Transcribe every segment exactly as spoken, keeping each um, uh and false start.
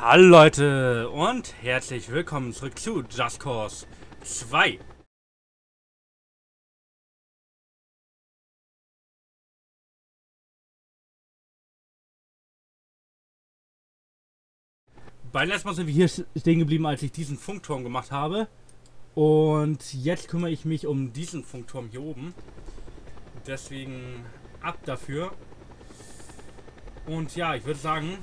Hallo Leute und herzlich willkommen zurück zu Just Cause zwei. Beim letzten Mal sind wir hier stehen geblieben, als ich diesen Funkturm gemacht habe. Und jetzt kümmere ich mich um diesen Funkturm hier oben. Deswegen ab dafür. Und ja, ich würde sagen,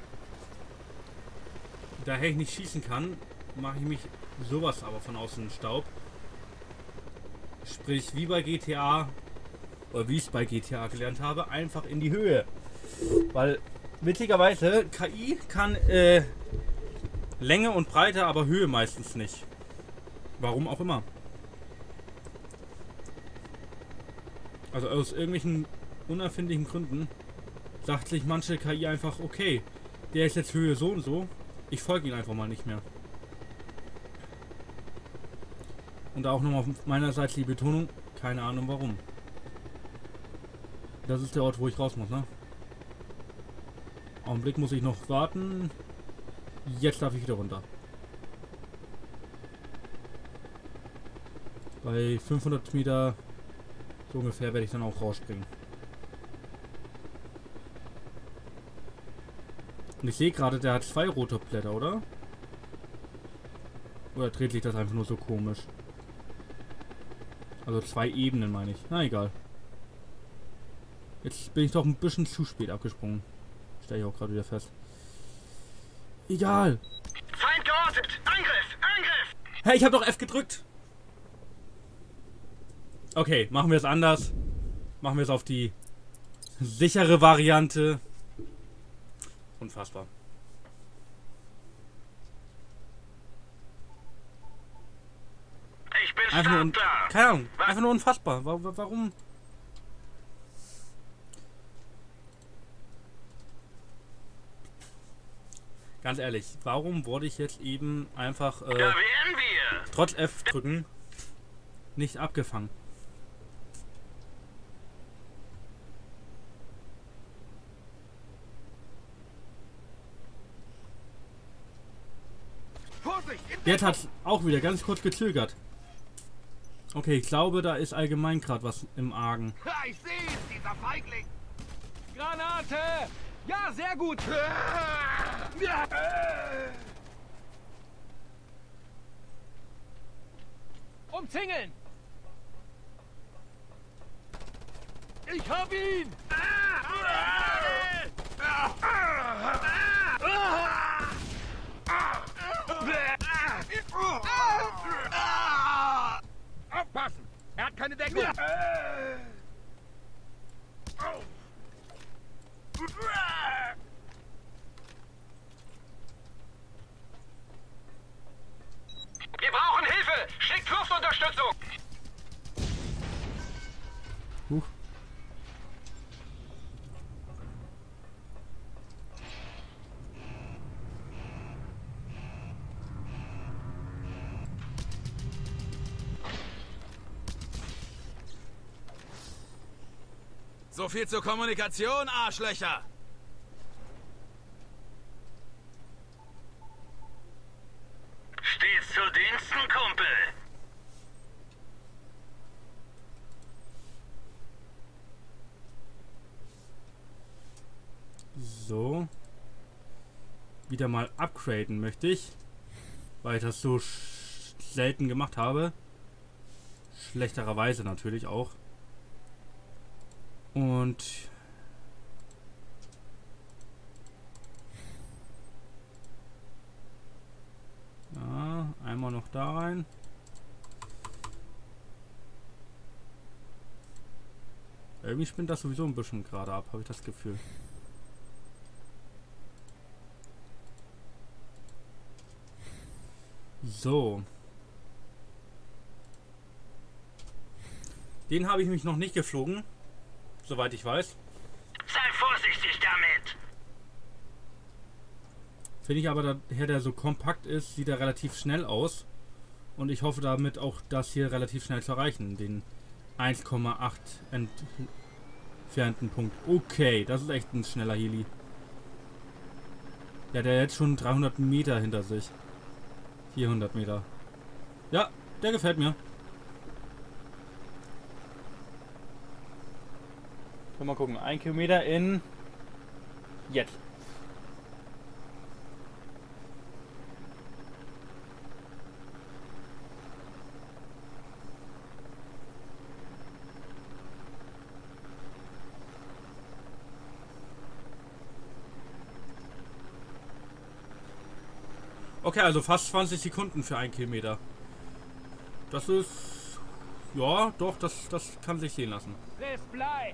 daher ich nicht schießen kann, mache ich mich sowas aber von außen Staub. Sprich, wie bei G T A, oder wie ich es bei G T A gelernt habe, einfach in die Höhe. Weil, witzigerweise, K I kann äh, Länge und Breite, aber Höhe meistens nicht. Warum auch immer. Also aus irgendwelchen unerfindlichen Gründen sagt sich manche K I einfach, okay, der ist jetzt Höhe so und so, ich folge ihn einfach mal nicht mehr. Und da auch nochmal auf meinerseits die Betonung, keine Ahnung warum. Das ist der Ort, wo ich raus muss, ne? Augenblick muss ich noch warten. Jetzt darf ich wieder runter. Bei fünfhundert Meter so ungefähr werde ich dann auch rausspringen. Und ich sehe gerade, der hat zwei rote Blätter, oder? Oder dreht sich das einfach nur so komisch? Also zwei Ebenen meine ich. Na egal. Jetzt bin ich doch ein bisschen zu spät abgesprungen. Stelle ich auch gerade wieder fest. Egal. Feind geortet! Angriff! Angriff! Hey, ich habe doch F gedrückt. Okay, machen wir es anders. Machen wir es auf die sichere Variante. Unfassbar. Ich bin Einfach nur, un startklar! keine Ahnung, einfach nur unfassbar. Warum? Warum? Ganz ehrlich, warum wurde ich jetzt eben einfach äh, Da wären wir! trotz F drücken nicht abgefangen? Vorsicht! Jetzt hat es auch wieder ganz kurz gezögert. Okay, ich glaube, da ist allgemein gerade was im Argen. Ich sehe es, dieser Feigling! Granate! Ja, sehr gut! Umzingeln! Ich hab ihn! Aufpassen! Er hat keine Deckung! Wir brauchen Hilfe! Schickt Luftunterstützung! Huch. So viel zur Kommunikation, Arschlöcher! Stets zu Diensten, Kumpel! So. Wieder mal upgraden möchte ich. Weil ich das so selten gemacht habe. Schlechterer-Weise natürlich auch. Und ja, einmal noch da rein. Irgendwie spinnt das sowieso ein bisschen gerade ab, habe ich das Gefühl. So. Den habe ich mich noch nicht geflogen. Soweit ich weiß. Sei vorsichtig damit! Finde ich aber, daher der so kompakt ist, sieht er relativ schnell aus. Und ich hoffe damit auch, das hier relativ schnell zu erreichen. Den eins Komma acht entfernten Punkt. Okay, das ist echt ein schneller Heli. Ja, der hat jetzt schon dreihundert Meter hinter sich. vierhundert Meter. Ja, der gefällt mir. Mal gucken. Ein Kilometer in... Jetzt. Okay, also fast zwanzig Sekunden für einen Kilometer. Das ist... Ja, doch, das, das kann sich sehen lassen. Display.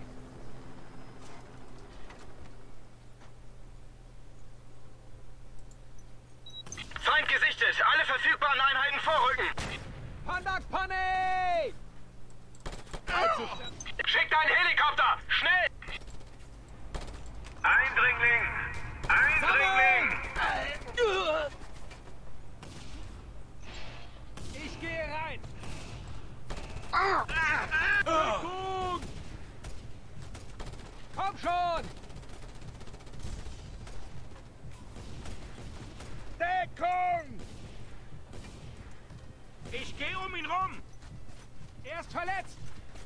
Feind gesichtet. Alle verfügbaren Einheiten vorrücken. Pandak Panik! Schickt einen Helikopter. Schnell! Eindringling! Eindringling! Ich gehe rein! Komm schon! Deckung! Ich gehe um ihn rum! Er ist verletzt!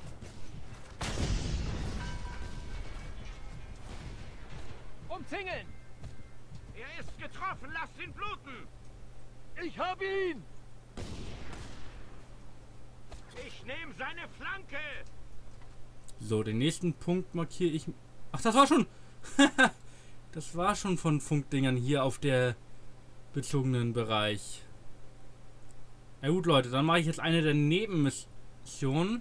Umzingeln! Er ist getroffen. Lasst ihn bluten! Ich hab ihn! Ich nehme seine Flanke! So, den nächsten Punkt markiere ich... Ach, das war schon... Das war schon von Funkdingern hier auf der bezogenen Bereich. Na gut, Leute, dann mache ich jetzt eine der Nebenmissionen.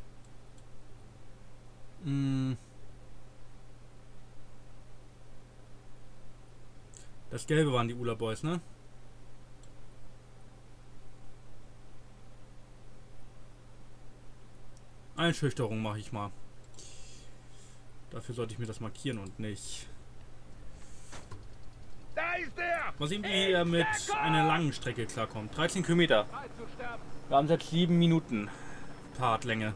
Hm. Das Gelbe waren die Ula Boys, ne? Einschüchterung mache ich mal. Dafür sollte ich mir das markieren und nicht. Da ist er! Mal sehen, wie er mit einer langen Strecke klarkommt. dreizehn Kilometer. Wir haben jetzt sieben Minuten Partlänge.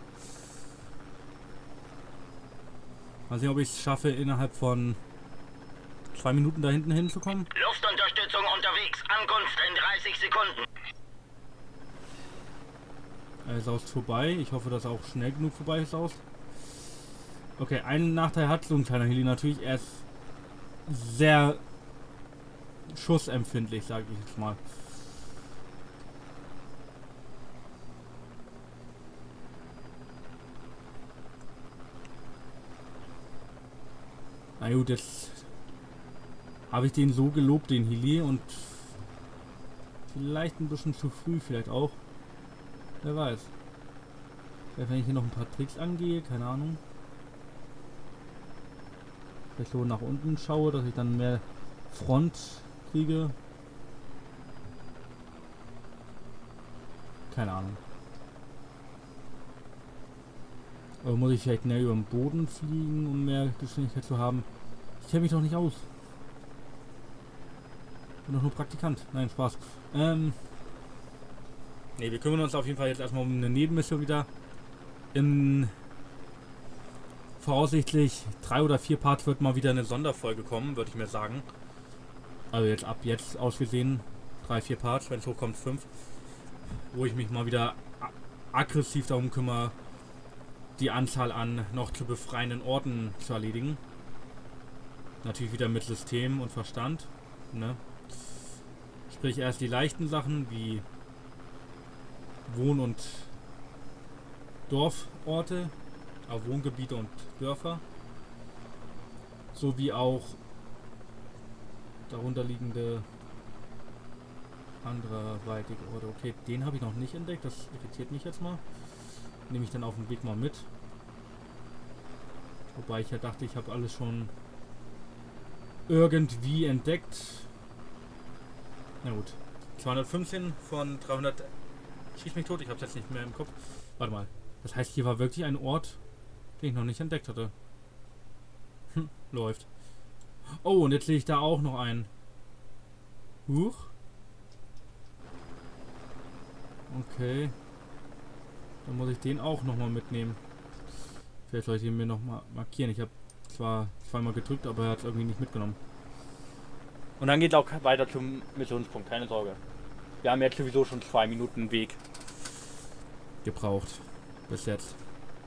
Mal sehen, ob ich es schaffe, innerhalb von zwei Minuten da hinten hinzukommen. Luftunterstützung unterwegs. Ankunft in dreißig Sekunden. Er saust vorbei. Ich hoffe, dass er auch schnell genug vorbei ist aus. Okay, einen Nachteil hat so ein kleiner Heli natürlich. Er ist sehr schussempfindlich, sage ich jetzt mal. Na gut, jetzt habe ich den so gelobt, den Heli, und vielleicht ein bisschen zu früh, vielleicht auch. Wer weiß. Vielleicht, wenn ich hier noch ein paar Tricks angehe, keine Ahnung. Vielleicht so nach unten schaue, dass ich dann mehr Front kriege. Keine Ahnung. Aber muss ich vielleicht näher über den Boden fliegen, um mehr Geschwindigkeit zu haben? Ich kenne mich doch nicht aus. Bin doch nur Praktikant. Nein, Spaß. Ähm. Ne, wir kümmern uns auf jeden Fall jetzt erstmal um eine Nebenmission wieder. In voraussichtlich drei oder vier Parts wird mal wieder eine Sonderfolge kommen, würde ich mir sagen. Also jetzt ab jetzt ausgesehen drei, vier Parts, wenn es hochkommt fünf. Wo ich mich mal wieder aggressiv darum kümmere, die Anzahl an noch zu befreienden Orten zu erledigen. Natürlich wieder mit System und Verstand. Ne? Sprich erst die leichten Sachen wie Wohn- und Dorforte, also Wohngebiete und Dörfer, sowie auch darunterliegende anderweitige Orte. Okay, den habe ich noch nicht entdeckt, das irritiert mich jetzt mal. Nehme ich dann auf dem Weg mal mit. Wobei ich ja dachte, ich habe alles schon irgendwie entdeckt. Na gut. zweihundertfünfzehn von dreihundert. Schieß mich tot, ich habe es jetzt nicht mehr im Kopf. Warte mal. Das heißt, hier war wirklich ein Ort, den ich noch nicht entdeckt hatte. Hm, läuft. Oh, und jetzt sehe ich da auch noch einen. Huch. Okay. Dann muss ich den auch nochmal mitnehmen. Vielleicht soll ich ihn mir nochmal markieren. Ich habe zwar zweimal gedrückt, aber er hat es irgendwie nicht mitgenommen. Und dann geht es auch weiter zum Missionspunkt, keine Sorge. Wir haben jetzt sowieso schon zwei Minuten Weg gebraucht. Bis jetzt.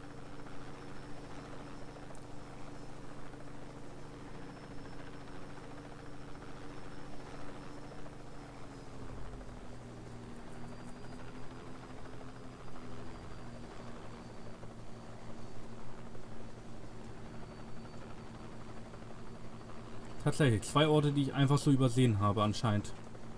Tatsächlich, zwei Orte, die ich einfach so übersehen habe anscheinend.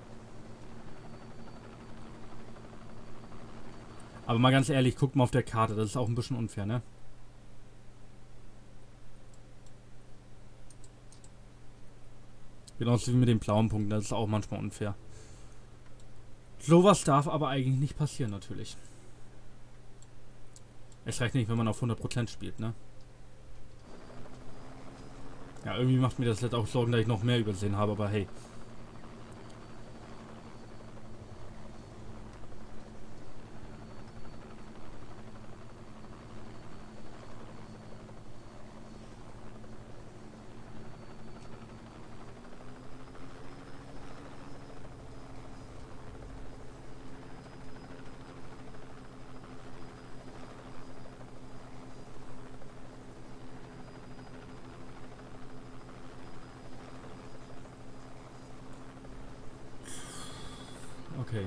Aber mal ganz ehrlich, guckt mal auf der Karte, das ist auch ein bisschen unfair, ne? Genauso wie mit den blauen Punkten, das ist auch manchmal unfair. Sowas darf aber eigentlich nicht passieren, natürlich. Es reicht nicht, wenn man auf hundert Prozent spielt, ne? Ja, irgendwie macht mir das jetzt auch Sorgen, dass ich noch mehr übersehen habe, aber hey. Okay.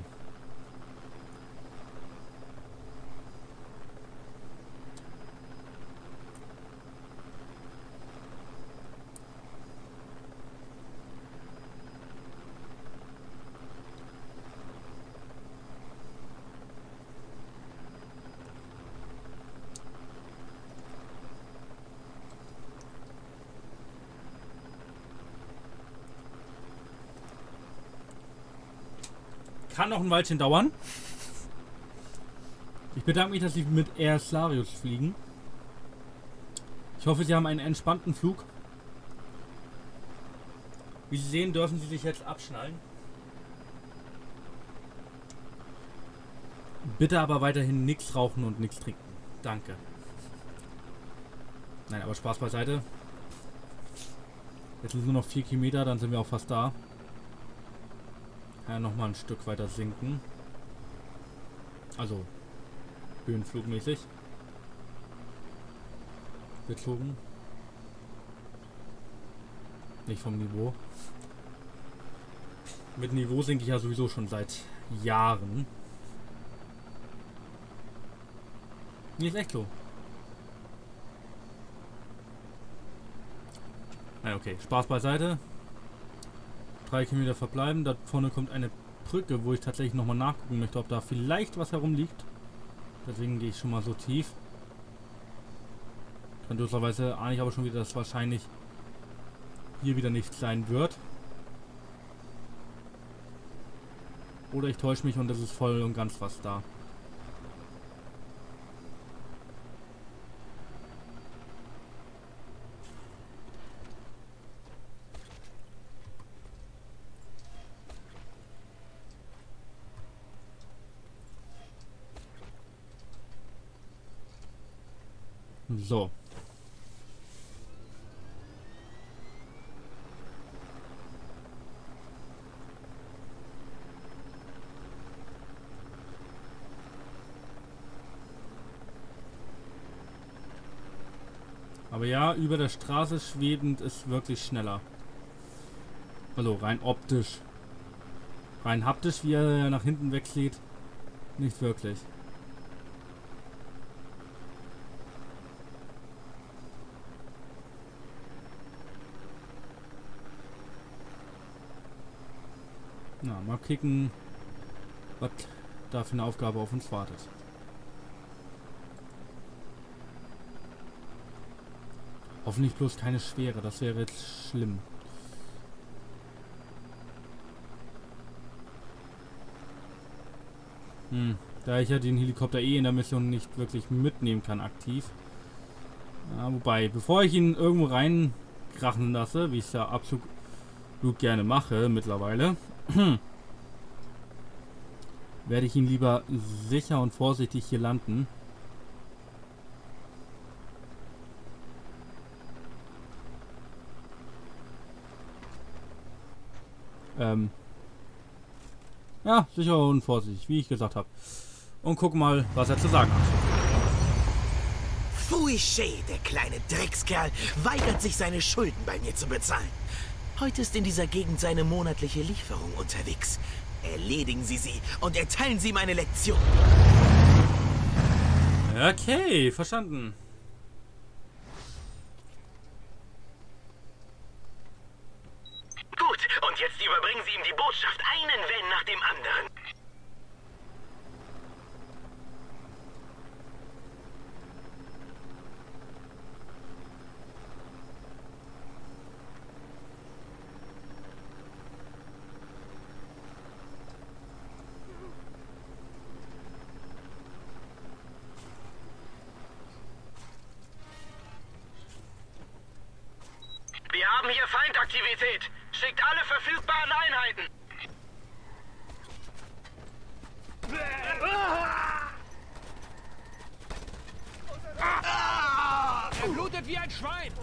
Kann noch ein Weilchen dauern. Ich bedanke mich, dass Sie mit Air Slarius fliegen. Ich hoffe, Sie haben einen entspannten Flug. Wie Sie sehen, dürfen Sie sich jetzt abschnallen. Bitte aber weiterhin nichts rauchen und nichts trinken. Danke. Nein, aber Spaß beiseite. Jetzt sind nur noch vier Kilometer, dann sind wir auch fast da. Ja, noch mal ein Stück weiter sinken. Also höhenflugmäßig. Bezogen. Nicht vom Niveau. Mit Niveau sinke ich ja sowieso schon seit Jahren. Nee, ist echt so. Na okay, Spaß beiseite. Drei Kilometer verbleiben. Da vorne kommt eine Brücke, wo ich tatsächlich nochmal nachgucken möchte, ob da vielleicht was herumliegt. Deswegen gehe ich schon mal so tief. Grandioserweise ahne ich aber schon wieder, dass wahrscheinlich hier wieder nichts sein wird. Oder ich täusche mich und es ist voll und ganz was da. So. Aber ja, über der Straße schwebend ist wirklich schneller. Also rein optisch. Rein haptisch, wie er nach hinten wegzieht, nicht wirklich. Na, mal kicken, was da für eine Aufgabe auf uns wartet. Hoffentlich bloß keine schwere, das wäre jetzt schlimm. Hm, da ich ja den Helikopter eh in der Mission nicht wirklich mitnehmen kann, aktiv. Ja, wobei, bevor ich ihn irgendwo reinkrachen lasse, wie ich es ja absolut gerne mache mittlerweile, werde ich ihn lieber sicher und vorsichtig hier landen. Ähm, ja, sicher und vorsichtig, wie ich gesagt habe. Und guck mal, was er zu sagen hat. Fouché, der kleine Dreckskerl, weigert sich, seine Schulden bei mir zu bezahlen. Heute ist in dieser Gegend seine monatliche Lieferung unterwegs. Erledigen Sie sie und erteilen Sie meine Lektion. Okay, verstanden. Gut, und jetzt überbringen Sie ihm die Botschaft, einen Van nach dem anderen. Wir haben hier Feindaktivität. Schickt alle verfügbaren Einheiten. Er blutet wie ein Schwein.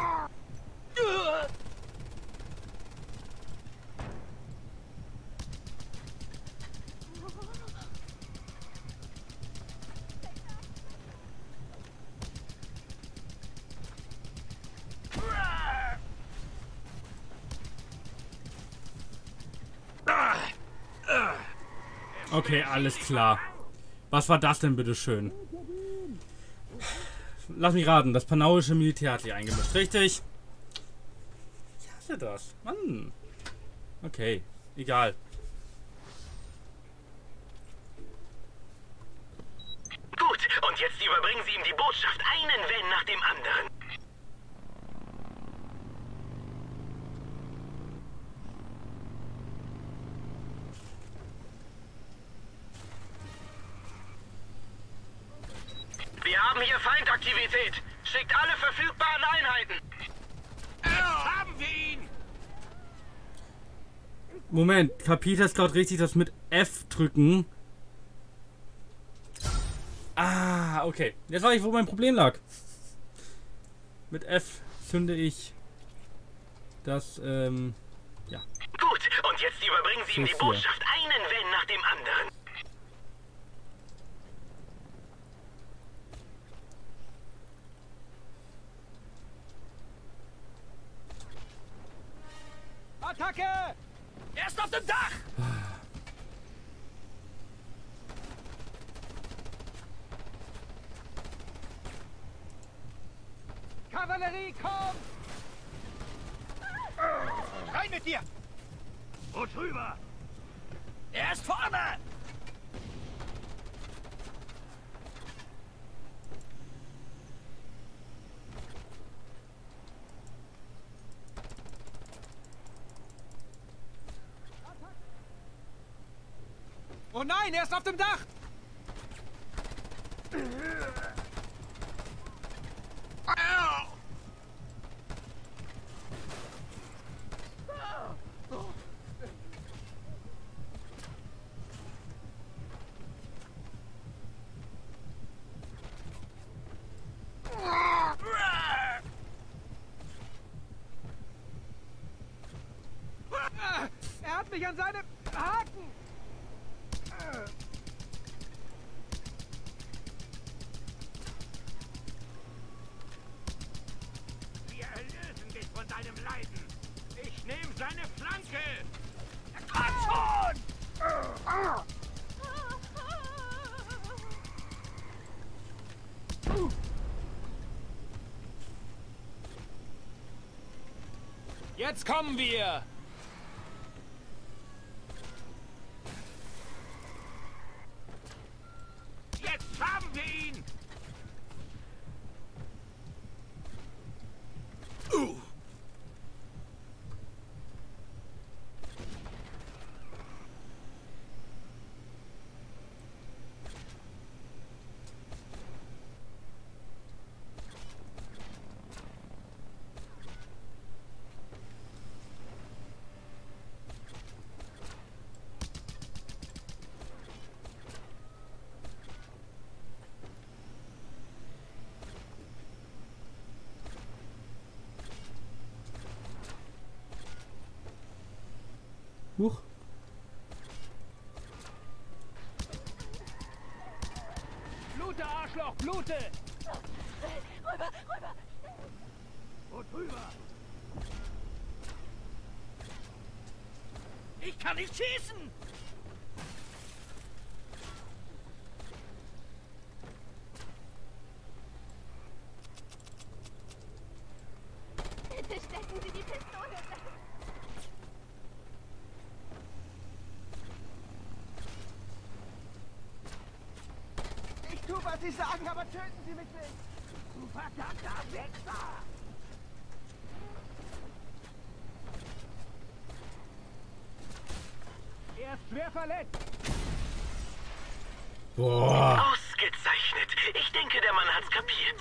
Okay, alles klar. Was war das denn, bitteschön? Lass mich raten, das panauische Militär hat sich eingemischt, richtig? Ich hasse das. Mann. Okay, egal. Gut, und jetzt überbringen Sie ihm die Botschaft, einen Van nach dem anderen. Wir haben hier Feindaktivität. Schickt alle verfügbaren Einheiten. Haben wir ihn! Moment, kapiert das gerade richtig, das mit F drücken? Ah, okay. Jetzt weiß ich, wo mein Problem lag. Mit F zünde ich das, ähm, ja. Gut, und jetzt überbringen Sie ihm die So viel. Botschaft, einen Van nach dem anderen. Attacke! Er ist auf dem Dach! Kavallerie, kommt! Rein mit dir! Wo drüber? Er ist vorne! Oh nein, er ist auf dem Dach! Er hat mich an seinem Haken! Wir erlösen dich von deinem Leiden. Ich nehme seine Flanke. Komm schon! Jetzt kommen wir! Jetzt haben wir ihn. Arschloch, blute! Rüber, rüber! Wo drüber? Ich kann nicht schießen! Bitte stecken Sie die Pistole weg! Ich tu, was Sie sagen, aber töten Sie mich nicht! Du verdammter Wichser! Er ist schwer verletzt! Boah. Ausgezeichnet. Ich denke, der Mann hat's kapiert.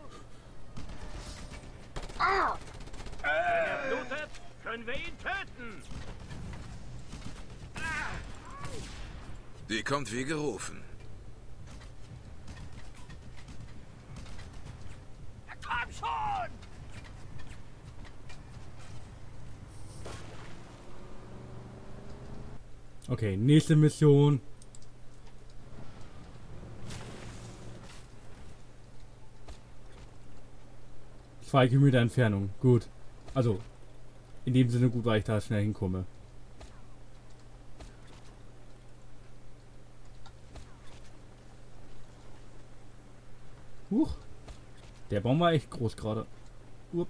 Wenn er blutet, können wir ihn töten. Die kommt wie gerufen. Komm schon! Okay, nächste Mission. Zwei Kilometer Entfernung. Gut. Also, in dem Sinne gut, weil ich da schnell hinkomme. Huch. Der Baum war echt groß gerade. Upp.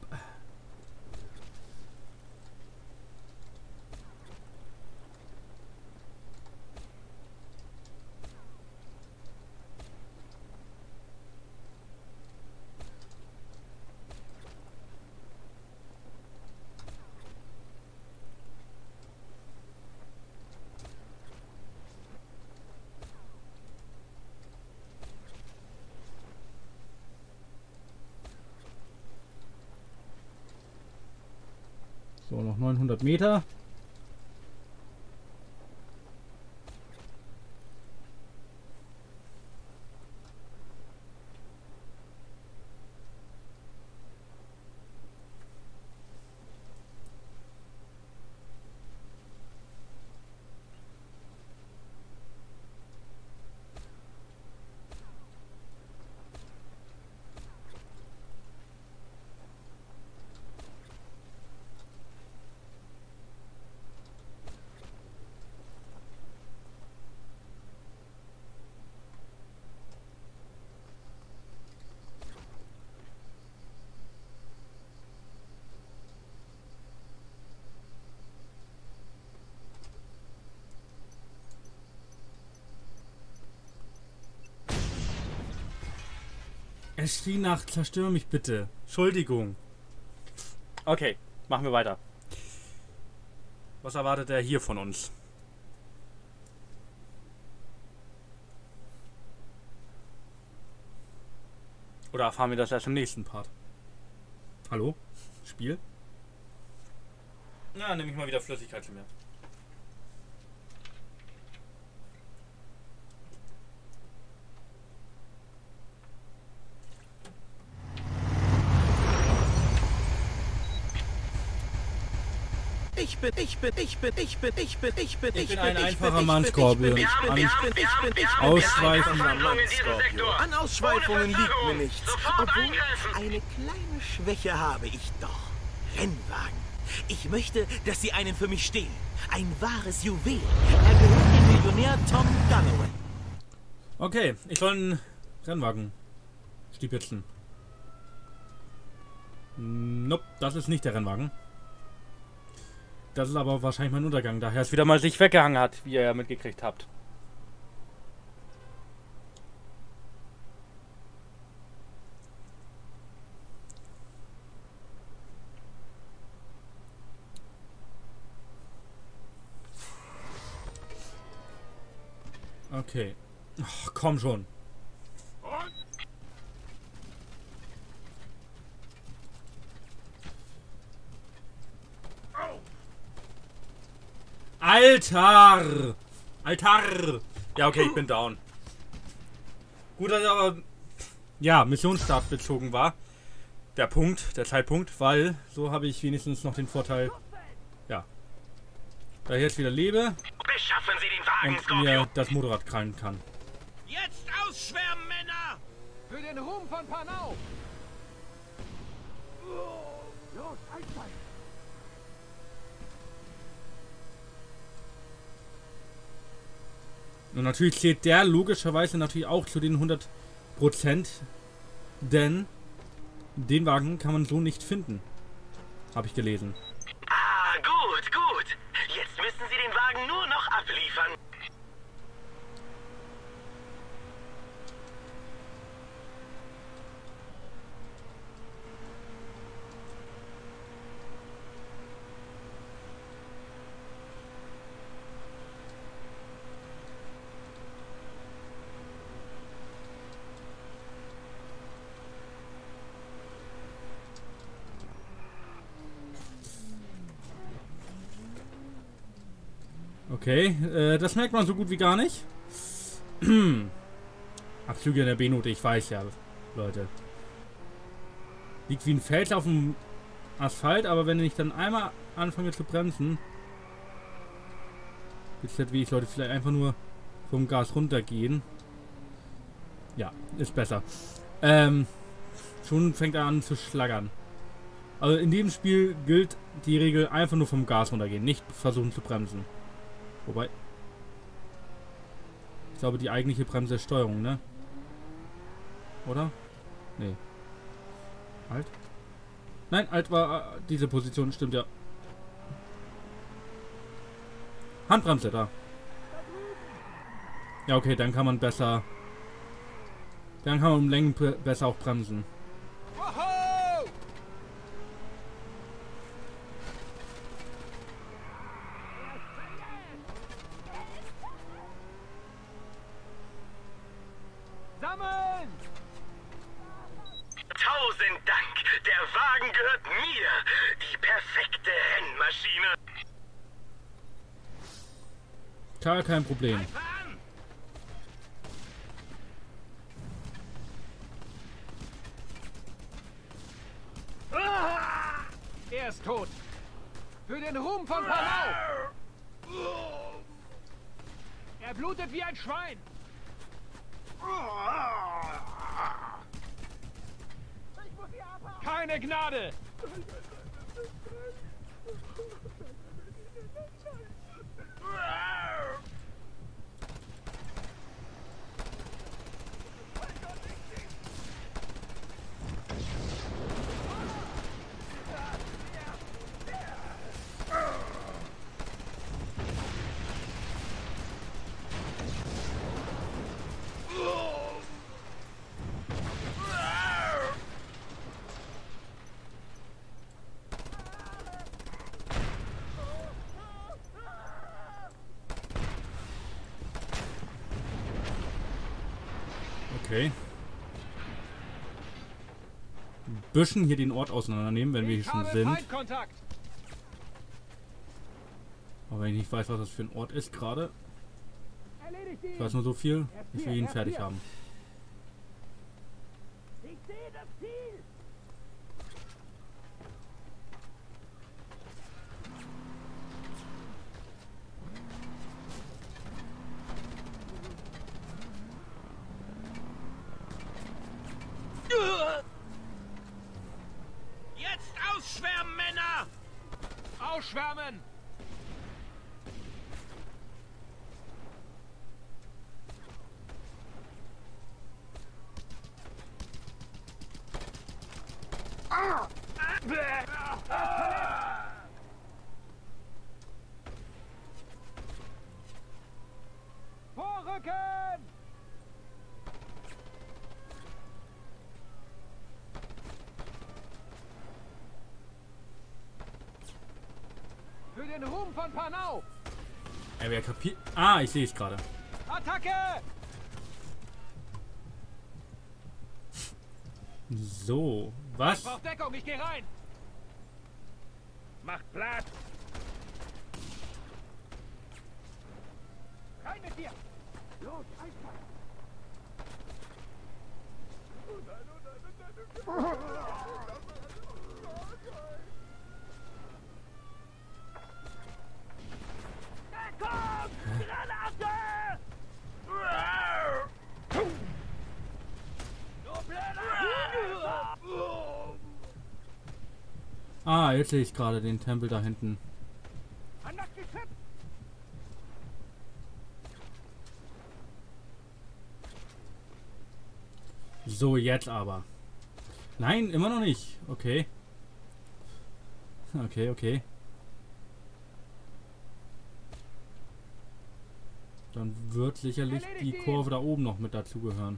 So, noch neunhundert Meter. Es schrie nach, zerstör mich bitte. Entschuldigung. Okay, machen wir weiter. Was erwartet er hier von uns? Oder erfahren wir das erst im nächsten Part? Hallo? Spiel? Na, nehme ich mal wieder Flüssigkeit zu mir. Ich bin, ich bin, ich bin, ich bin, ich bin, ich bin, ich bin ein einfacher Mann, Skorpion. Ausschweifen An Ausschweifungen liegt mir nichts. Obwohl, eine kleine Schwäche habe ich doch. Rennwagen. Ich möchte, dass Sie einen für mich stehlen. Ein wahres Juwel. Er gehört dem Millionär Tom Galloway. Okay, ich soll einen Rennwagen stibitzen. Nope, das ist nicht der Rennwagen. Das ist aber wahrscheinlich mein Untergang, daher es wieder mal sich weggehangen hat, wie ihr ja mitgekriegt habt. Okay. Ach, komm schon. Alter! Alter! Ja, okay, ich bin down. Gut, dass er aber ja, Missionsstart bezogen war. Der Punkt, der Zeitpunkt, weil so habe ich wenigstens noch den Vorteil, ja, da ich jetzt wieder lebe Beschaffen Sie den Wagen, und mir das Motorrad krallen kann. Jetzt ausschwärmen, Männer! Für den Ruhm von Panau! Los, einsteigen! Und natürlich zählt der logischerweise natürlich auch zu den hundert Prozent, denn den Wagen kann man so nicht finden. Habe ich gelesen. Ah, gut, gut. Jetzt müssen Sie den Wagen nur noch abliefern. Okay, äh, das merkt man so gut wie gar nicht. Abzüge in der B-Note, ich weiß ja, Leute. Liegt wie ein Fels auf dem Asphalt, aber wenn ich dann einmal anfange zu bremsen, ist das wie ich Leute vielleicht einfach nur vom Gas runtergehen. Ja, ist besser. Ähm, schon fängt er an zu schlaggern. Also in diesem Spiel gilt die Regel einfach nur vom Gas runtergehen, nicht versuchen zu bremsen. Wobei, ich glaube, die eigentliche Bremse ist Steuerung, ne? Oder? Nee. Alt? Nein, Alt war äh, diese Position, stimmt ja. Handbremse, da. Ja, okay, dann kann man besser... Dann kann man um Längen besser auch bremsen. Sammeln! Tausend Dank. Der Wagen gehört mir. Die perfekte Rennmaschine. Gar kein Problem. Fahren! Ah! Er ist tot. Für den Ruhm von Panau! Er blutet wie ein Schwein. Keine Gnade! Okay. Ein bisschen hier den Ort auseinandernehmen, wenn wir hier Ich schon habe sind. Feindkontakt. Aber wenn ich nicht weiß, was das für ein Ort ist gerade. Erledigt Ich ihn. weiß nur so viel. Ich will ihn fertig haben. Ich sehe das Ziel. Jetzt ausschwärmen, Männer! Ausschwärmen. Vorrücken! Für den Ruhm von Panau! Ey, wer kapiert. Ah, ich sehe es gerade. Attacke! So, was? Ich brauch Deckung, ich geh rein! Macht Platz! Rein mit dir! Los, einfach! Deckung! Granate! Nur Ah, jetzt sehe ich gerade den Tempel da hinten. An das Geschütz! So, jetzt aber. Nein, immer noch nicht. Okay. Okay, okay. Dann wird sicherlich die Kurve da oben noch mit dazugehören.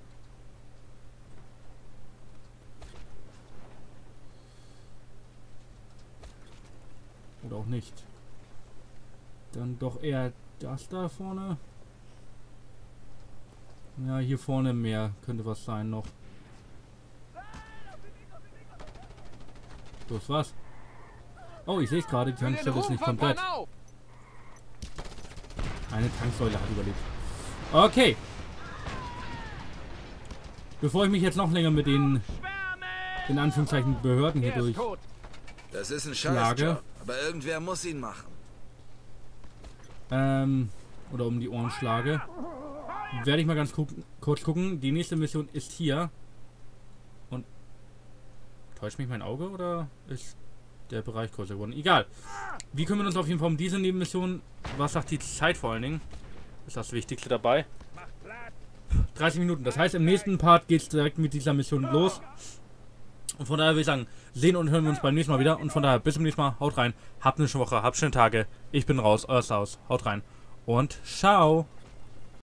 Oder auch nicht. Dann doch eher das da vorne. Ja, hier vorne mehr könnte was sein noch. Los, was? Oh, ich sehe es gerade, die Tankstelle ist nicht komplett. Eine Tanksäule hat überlebt. Okay. Bevor ich mich jetzt noch länger mit den, in Anführungszeichen, Behörden hier durch... Das ist ein Schlage. Scheißjob, aber irgendwer muss ihn machen. Ähm, oder um die Ohren schlage. Werde ich mal ganz gucken, kurz gucken. Die nächste Mission ist hier. Und täuscht mich mein Auge oder ist der Bereich größer geworden? Egal. Wir kümmern uns auf jeden Fall um diese Nebenmission. Was sagt die Zeit vor allen Dingen? Ist das Wichtigste dabei? dreißig Minuten. Das heißt, im nächsten Part geht es direkt mit dieser Mission los. Und von daher würde ich sagen, sehen und hören wir uns beim nächsten Mal wieder. Und von daher bis zum nächsten Mal. Haut rein. Habt eine schöne Woche. Habt schöne Tage. Ich bin raus. Euer Saus. Haut rein. Und ciao.